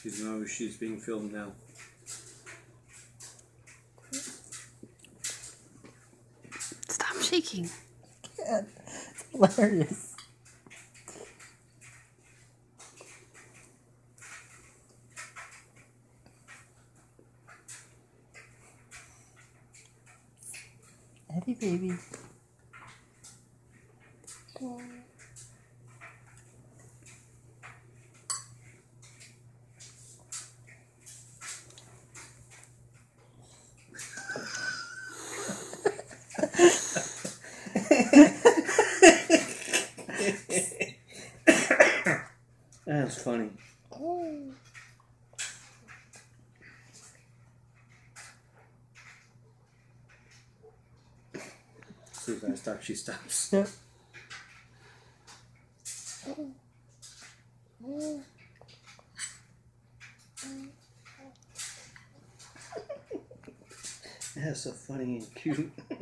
She's being filmed now. Stop shaking. I can't. It's hilarious. Evie, baby. That's funny. So you guys start, she stops. Yep. That's so funny and cute.